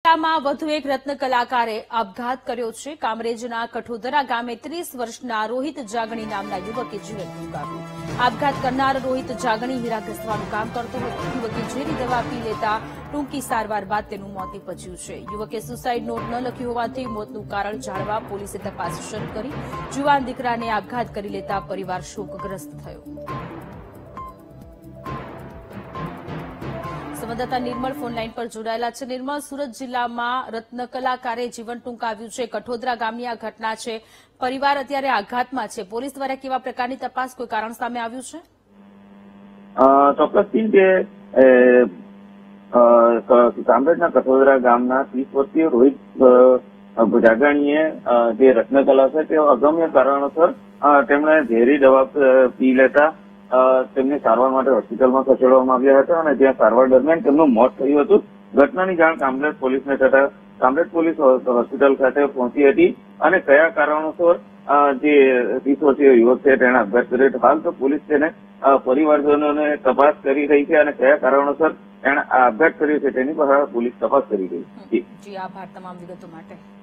જિલ્લામાં વધુ એક રત્ન કલાકારે આપઘાત કર્યો છે। કામરેજના કઠોદરા ગામે 30 વર્ષના રોહિત જાગણી નામના યુવકે જીવન ટૂંકાવ્યું। આપઘાત કરનાર રોહિત જાગણી હીરા ઘસવાનું કામ કરતો હતો। યુવકે ઝેરી દવા પી લેતા ટૂંકી સારવાર બાદ તેનું મોત નીપજ્યું છે। યુવકે સુસાઇડ નોટ ન લખી હોવાથી મોતનું કારણ જાણવા પોલીસે તપાસ શરૂ કરી। જુવાન દીકરાને આપઘાત કરી લેતા પરિવાર શોકગ્રસ્ત થયો। સંવાદદાતા નિર્મળ ફોનલાઈન પર જોડાયેલા છે। નિર્મળ, સુરત જિલ્લામાં રત્ન કલાકારે જીવન ટૂંકાવ્યું છે। કઠોદરા ગામની આ ઘટના છે। પરિવાર અત્યારે આઘાતમાં છે। પોલીસ દ્વારા કેવા પ્રકારની તપાસ, કોઈ કારણ સામે આવ્યું છે? ચોક્કસથી જે કામરેજના કઠોદરા ગામના 30 વર્ષીય રોહિત જાગણીએ જે રત્નકલા છે તે અગમ્ય કારણોસર તેમણે ઝેરી દવા પી લેતા તેમને સારવાર માટે હોસ્પિટલમાં ખસેડવામાં આવ્યા હતા અને ત્યાં સારવાર દરમિયાન તેમનું મોત થયું હતું। ઘટનાની જાણ કામરેજ પોલીસને થતા કામરેજ પોલીસ હોસ્પિટલ ખાતે પહોંચી હતી અને કયા કારણોસર જે 30 વર્ષીય યુવક છે તેણે આપઘાત કર્યો હતો। હાલ તો પોલીસ તેને પરિવારજનોને તપાસ કરી રહી છે અને કયા કારણોસર તેણે આપઘાત કર્યો છે તેની પર પોલીસ તપાસ કરી રહી છે। જી, આભાર તમામ વિગતો માટે।